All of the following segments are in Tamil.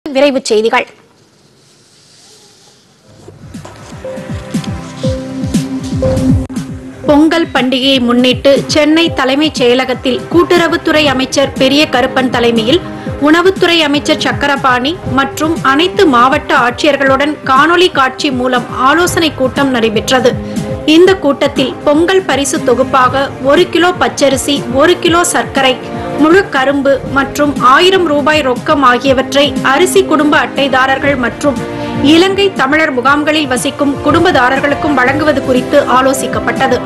விரைவுச் செய்திகள். பொங்கல் பண்டிகையை முன்னிட்டு சென்னை தலைமைச் செயலகத்தில் கூட்டுறவுத்துறை அமைச்சர் பெரிய கருப்பன் தலைமையில் உணவுத்துறை அமைச்சர் சக்கரபாணி மற்றும் அனைத்து மாவட்ட ஆட்சியர்களுடன் காணொலி காட்சி மூலம் ஆலோசனை கூட்டம் நடைபெற்றது. இந்த கூட்டத்தில் பொங்கல் பரிசு தொகுப்பாக 1 கிலோ பச்சரிசி, 1 கிலோ சர்க்கரை, முழு கரும்பு மற்றும் 1000 ரூபாய் ரொக்கம் ஆகியவற்றை அரிசி குடும்ப அட்டைதாரர்கள் மற்றும் இலங்கை தமிழர் முகாம்களில் வசிக்கும் குடும்பதாரர்களுக்கும் வழங்குவது குறித்து ஆலோசிக்கப்பட்டது.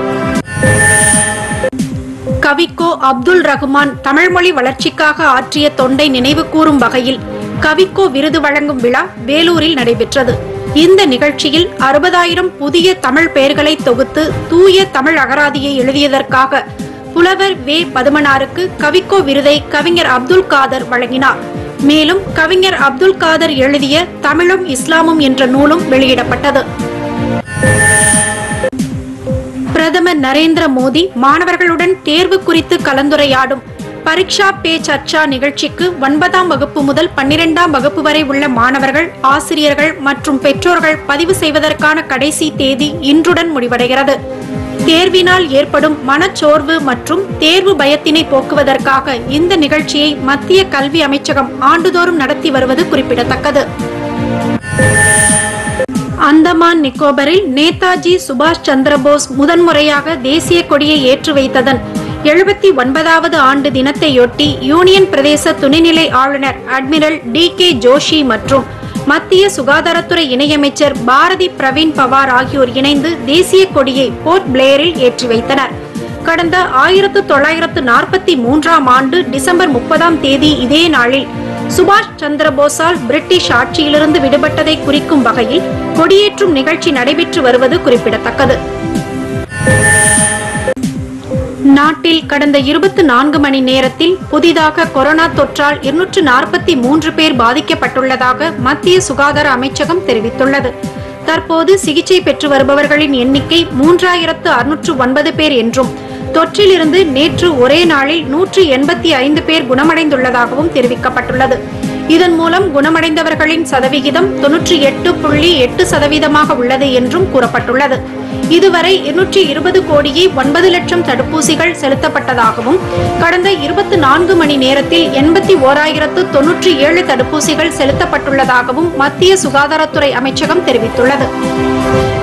கவிக்கோ அப்துல் ரஹ்மான் தமிழ் மொழி வளர்ச்சிக்காக ஆற்றிய தொண்டை நினைவு கூறும் வகையில் கவிக்கோ விருது வழங்கும் விழா வேலூரில் நடைபெற்றது. இந்த நிகழ்ச்சியில் 60,000 புதிய தமிழ் பெயர்களை தொகுத்து தூய தமிழ் அகராதியை எழுதியதற்காக புலவர் வே. பதுமனாருக்கு கவிக்கோ விருதை கவிஞர் அப்துல் காதர் வழங்கினார். மேலும் கவிஞர் அப்துல் காதர் எழுதிய தமிழும் இஸ்லாமும் என்ற நூலும் வெளியிடப்பட்டது. பிரதமர் நரேந்திர மோடி மாணவர்களுடன் தேர்வு குறித்து கலந்துரையாடும் பரீட்சா பே சர்ச்சா நிகழ்ச்சிக்கு 9ஆம் வகுப்பு முதல் 12ஆம் வகுப்பு வரை உள்ள மாணவர்கள், ஆசிரியர்கள் மற்றும் பெற்றோர்கள் பதிவு செய்வதற்கான கடைசி தேதி இன்றுடன் முடிவடைகிறது. தேர்வினால் ஏற்படும் மனச்சோர்வு மற்றும் தேர்வு பயத்தினை போக்குவதற்காக இந்த நிகழ்ச்சியை மத்திய கல்வி அமைச்சகம் ஆண்டுதோறும் நடத்தி வருவது குறிப்பிடத்தக்கது. அந்தமான் நிக்கோபரில் நேதாஜி சுபாஷ் சந்திரபோஸ் முதன்முறையாக தேசிய கொடியை ஏற்றி வைத்ததன் 79வது ஆண்டு தினத்தையொட்டி யூனியன் பிரதேச துணைநிலை ஆளுநர் அட்மிரல் டி.கே. ஜோஷி மற்றும் மத்திய சுகாதாரத்துறை இணையமைச்சர் பாரதி பிரவீன் பவார் ஆகியோர் இணைந்து தேசிய கொடியை போர்ட் பிளேரில் ஏற்றி வைத்தனர். கடந்த 1943ஆம் ஆண்டு டிசம்பர் 30ஆம் தேதி இதே நாளில் சுபாஷ் சந்திரபோஸால் பிரிட்டிஷ் ஆட்சியிலிருந்து விடுபட்டதை குறிக்கும் வகையில் கொடியேற்றும் நிகழ்ச்சி நடைபெற்று வருவது குறிப்பிடத்தக்கது. நாட்டில் கடந்த 24 மணி நேரத்தில் புதிதாக கொரோனா தொற்றால் 243 பேர் பாதிக்கப்பட்டுள்ளதாக மத்திய சுகாதார அமைச்சகம் தெரிவித்துள்ளது. தற்போது சிகிச்சை பெற்று வருபவர்களின் எண்ணிக்கை 3609 பேர் என்றும் தொற்றிலிருந்து நேற்று ஒரே நாளில் 185 பேர் குணமடைந்துள்ளதாகவும் தெரிவிக்கப்பட்டுள்ளது. இதன் மூலம் குணமடைந்தவர்களின் சதவிகிதம் 98.8% உள்ளது என்றும் கூறப்பட்டுள்ளது. இதுவரை 220 கோடியே 9 லட்சம் தடுப்பூசிகள் செலுத்தப்பட்டதாகவும் கடந்த 24 மணி நேரத்தில் 81,097 தடுப்பூசிகள் செலுத்தப்பட்டுள்ளதாகவும் மத்திய சுகாதாரத்துறை அமைச்சகம் தெரிவித்துள்ளது.